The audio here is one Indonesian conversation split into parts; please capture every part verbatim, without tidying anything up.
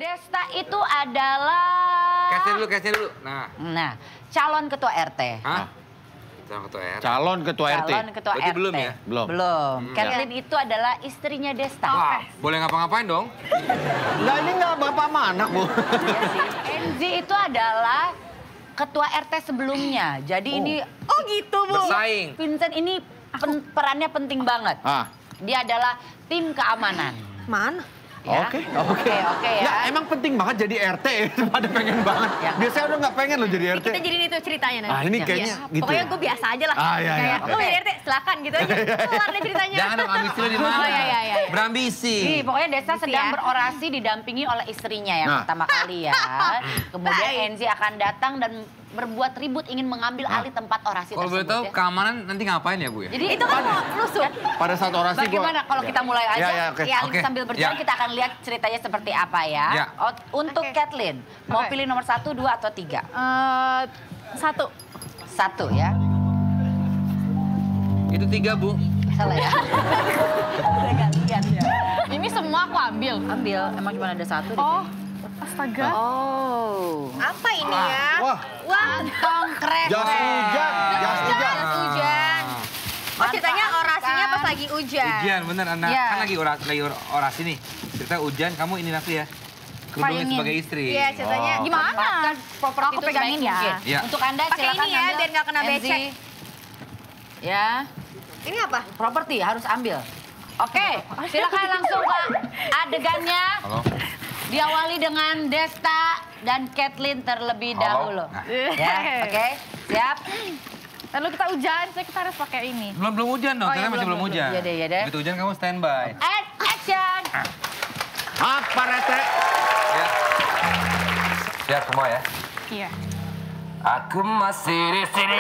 Desta itu adalah... Kasih dulu, kasih dulu. Nah. Nah, calon ketua R T. Hah? Calon ketua R T? Calon ketua R T. Calon ketua Berarti R T. belum ya? Belum. Belum. Hmm. Kathleen itu adalah istrinya Desta. Wah, boleh ngapa-ngapain dong? Enggak, ini enggak bapak sama anak, Bu. Iya sih. Enzi itu adalah ketua R T sebelumnya. Jadi Oh. ini... Oh gitu, Bu. Bersaing. Vincent ini pen- perannya penting banget. Ah. Dia adalah tim keamanan. Mana? Ya. Oke, Oke, oke ya. Ya, emang penting banget jadi R T ya. Pada pengen banget. Ya. Biasanya udah nggak pengen loh jadi R T. Kita jadiin itu ceritanya nanti. Ah, ini Ya. kayaknya Iya. gitu. Pokoknya ya. gue biasa aja lah. Ah, iya, iya. Kayak, oh Oke. jadi R T, silakan gitu aja. Kelar deh ceritanya. Jangan dong ambisi lu di mana? Oh, iya, iya, iya. Berambisi. Nih, pokoknya Desta Gitu sedang ya. berorasi didampingi oleh istrinya yang Nah. pertama kali ya. Kemudian Baik. Enzi akan datang dan berbuat ribut ingin mengambil alih tempat orasi Kalau boleh tersebut tahu ya. keamanan nanti ngapain ya, Bu ya? Jadi Itu kan mau nusuk. Pada saat orasi gua. bagaimana kalau kita mulai aja? Ya, ya, oke. Ya, Oke. sambil berjalan Ya. kita akan lihat ceritanya seperti apa ya. Ya. O- Untuk Oke. Kathleen, mau Oke. pilih nomor satu, dua, atau tiga? Eh, satu. Satu ya. Itu tiga, Bu. Salah ya. Udah gantian ya. Ini semua aku ambil. Ambil, emang cuma ada satu deh. Oh, kayaknya. astaga. Oh. Apa ini ya? Wah, Wah, Kantong kresek. jas hujan, jas hujan. jas hujan. Oh, ceritanya orasinya pas lagi hujan. Ujian, bener. Anak Ya. kan lagi orasi, lagi or- orasi nih. Cerita hujan, kamu ini Nafi ya. Kerudungnya Payungin. sebagai istri. Iya, ceritanya Oh. gimana? Manfaatkan properti Aku itu pegangin sebaik ya. mungkin. Ya. Untuk Anda Pakai silakan ini ya, ambil. biar nggak kena Enzi. becek. Ya, Ini apa? properti harus ambil. Oke, silakan langsung ke adegannya. Halo. Diawali dengan Desta dan Kathleen terlebih Halo. dahulu. Nah. Ya, oke, siap. Lalu kita hujan, so kita harus pakai ini. Belum belum hujan dong, Oh, karena iya, masih belum, belum hujan. Iya deh, iya deh. Begitu hujan kamu standby. And action. Apa rete? Ya. Siap semua ya. Iya. Aku masih di sini.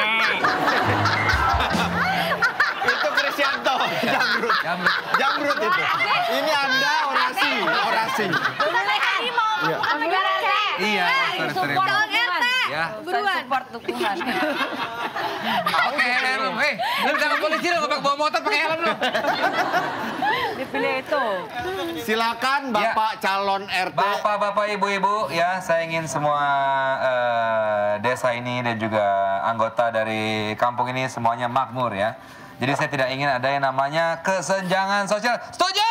Itu Krisyanto, jamrut. Jamrut. Jamrut itu. Ini Anda orasi, orasi. Sampai tadi mau Iya. ambil negara. Iya, sorry, sorry. Support Calon R T. dukungan. Ya. Buruan. Support dukungan. Oke, helm. Hei, lu bisa ke polisi lu, nggak bawa motor pakai helm lu. Dipilih itu. Silakan Bapak calon R T. Bapak-bapak, ibu-ibu, ya saya ingin semua eh, desa ini dan juga anggota dari kampung ini semuanya makmur ya. Jadi saya tidak ingin ada yang namanya kesenjangan sosial. Setuju?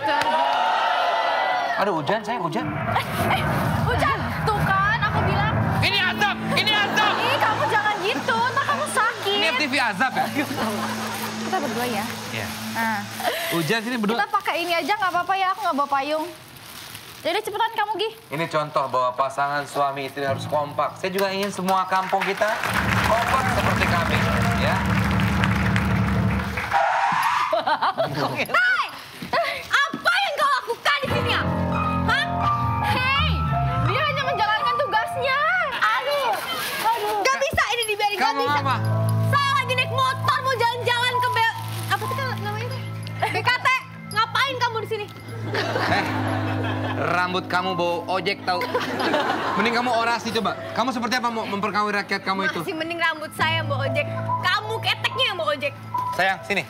Aduh, hujan, saya hujan. Eh, hujan. Tuh kan, aku bilang. Ini azab, ini azab. Ih, kamu jangan gitu, ntar kamu sakit. Ini F T V azab ya? Kita berdua ya. Iya. Nah, Hujan sini berdua. kita pakai ini aja nggak apa-apa ya, aku nggak bawa payung. Jadi cepetan kamu, Gi. Ini contoh bahwa pasangan suami istri harus kompak. Saya juga ingin semua kampung kita kompak seperti kami, ya. Hai! Apa yang kau lakukan di sini ya? Hah? Hei! Dia hanya menjalankan tugasnya. Aduh! Aduh! Gak bisa ini dibiarin, gak Kamu bisa. apa? Saya lagi naik motor mau jalan-jalan ke Be... Apa sih kan namanya? B K T. Ngapain kamu di sini? Eh, rambut kamu bau ojek tahu. Mending kamu orasi coba. Kamu seperti apa mau memperkawin rakyat kamu itu? Masih mending rambut saya yang bawa ojek. Kamu keteknya yang bawa ojek. Sayang, sini.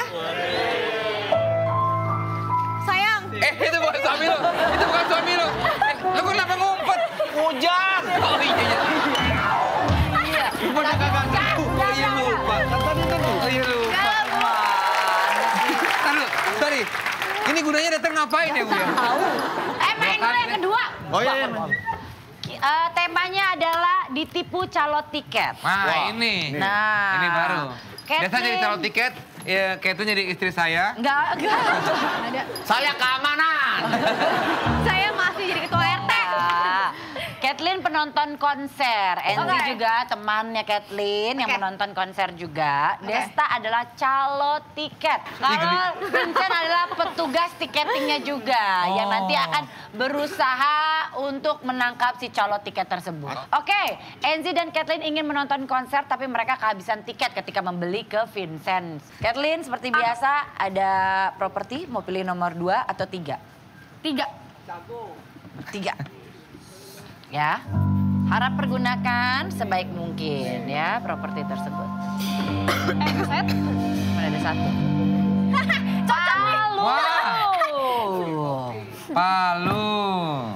Sayang. Eh, itu bukan suami lo. Itu bukan suami lo. Eh, lo kenapa ngumpet? Hujan. Oh iya, iya. Iya. Udah kagak ngaku. Oh iya lupa. Tadi kan tuh. Oh iya lupa. Tahu, sorry. Ini gunanya datang ngapain ya, Bu ya? Eh, main dulu yang kedua. Oh iya, iya. Eh, temanya adalah ditipu calo tiket. Nah, Wah, ini. Nah. Ini baru. Kathleen. Biasa jadi calon tiket, ya, kayak itu jadi istri saya. Enggak, enggak. Ada. Saya keamanan. Saya masih jadi ketua R T. Nah, Kathleen penonton konser, Enzi Oke. juga temannya Kathleen yang Oke. menonton konser juga. Oke. Desta adalah calo tiket. Kalau Vincent adalah petugas tiketingnya juga yang Oh. nanti akan berusaha untuk menangkap si calo tiket tersebut. Oke, Enzi dan Kathleen ingin menonton konser tapi mereka kehabisan tiket ketika membeli ke Vincent. Kathleen seperti biasa ada properti, mau pilih nomor dua atau tiga? Tiga. Tiga. Ya, harap pergunakan sebaik mungkin ya properti tersebut. Eh, set. Mana ada satu. Palu. Wah. Palu.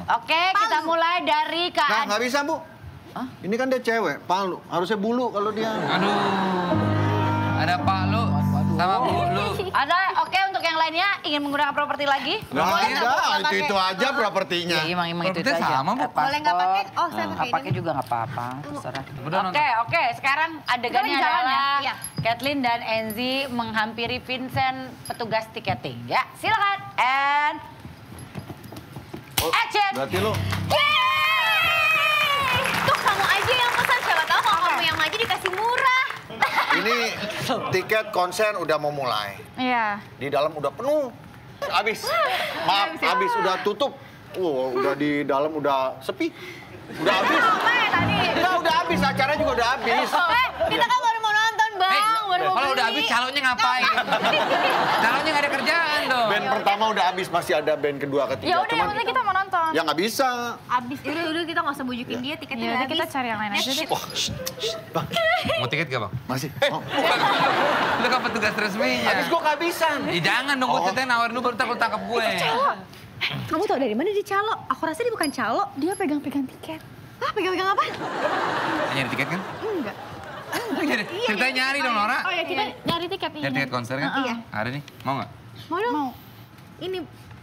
Oke, kita mulai dari Kak Nah, Adi. nggak bisa, Bu. Ini kan dia cewek, palu. Harusnya bulu kalau dia. Aduh. Ada palu sama bulu. Ada, oke untuk yang lainnya ingin menggunakan properti lagi? Nggak Boleh nggak, Bu? ada, Nggak itu pakai? itu aja propertinya. Ya, emang, emang itu, itu Propertinya aja. sama, Bu. Eh, Boleh nggak paspor. pakai? Oh, saya Eh, pakai nggak pakai ini. juga nggak apa-apa, terserah. Udah, Oke, oke. Sekarang adegannya Kita lagi jalan ya? adalah Iya. Kathleen dan Enzi menghampiri Vincent petugas tiketing. Ya, silakan. And Oh, action. berarti lo Yeay! Tuh kamu aja yang pesan, siapa tahu kalau kamu yang maju dikasih murah. ini tiket konser udah mau mulai. Iya. Di dalam udah penuh. Habis. Maaf, habis udah tutup. Wow, udah di dalam udah sepi. Udah habis. Apa ya tadi? Enggak, udah habis. Acaranya juga udah habis. Eh, kita kan baru mau nonton, Bang. Eh, baru mau kalau udah beli. habis calonnya ngapain? Calonnya nggak ada kerjaan dong. Band pertama udah habis, masih ada band kedua, ketiga. Ya udah, yang penting kita mau nonton. Ya nggak bisa. Abis, udah udah kita nggak usah bujukin dia, tiketnya Ya udah udah habis. kita cari yang lain aja deh. Wah, shh, shh, Bang. Mau tiket gak, Bang? Masih. Oh. Lu kan petugas resminya. Habis gua kehabisan. Ih, jangan dong, gue Oh. ceritanya nawarin lu baru takut tangkap gue. Kamu tau dari mana dia calo? Aku rasa dia bukan calo. Dia pegang-pegang tiket. Hah, pegang-pegang apa? Nyari tiket kan? Enggak. Jadi, ceritanya nyari dong, Nora. Oh ya kita nyari tiket ini. Nyari tiket konser kan? Iya. Ada nih, mau nggak? Mau dong? Mau. Ini.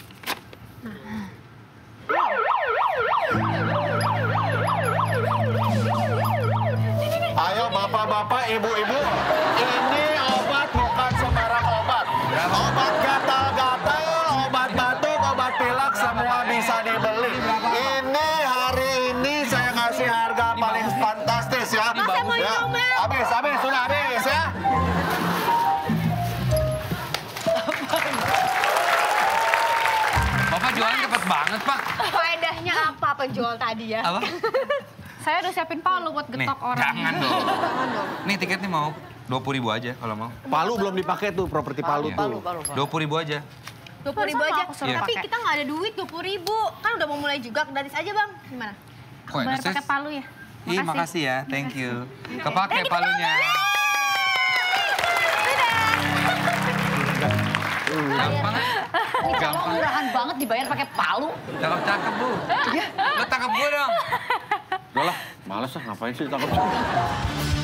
Ayo bapak-bapak, ibu-ibu, ini obat bukan sembarang obat. Obat gatal-gatal, obat batuk, obat pilek, semua bisa dibeli. Ini hari ini saya ngasih harga paling fantastis ya. Mas, saya mau Ya. minum, Mas. Habis, habis, sudah habis ya. Bapak jualan cepet banget, Pak. Faedahnya apa penjual tadi ya? Apa? Saya udah siapin palu buat Nih, getok orang. jangan dong. Nih tiketnya mau dua puluh ribu aja kalau mau. Palu belum dipakai tuh, properti Palu Iya. tuh. dua puluh ribu aja. Dua puluh ribu Sama aja. aku suruh Iya. Tapi pakai. kita nggak ada duit dua puluh ribu. Kan udah mau mulai juga, gratis aja bang. Gimana? Kok Bayar enak, Sis? pakai palu ya. Ih, makasih ya, thank you. Kepake palunya. Gampang kan? Ini calo Gampang. murahan banget dibayar pakai palu. Cakep-cakep, Bu. Lo tangkap gue dong. Udah lah, males lah ngapain sih takut.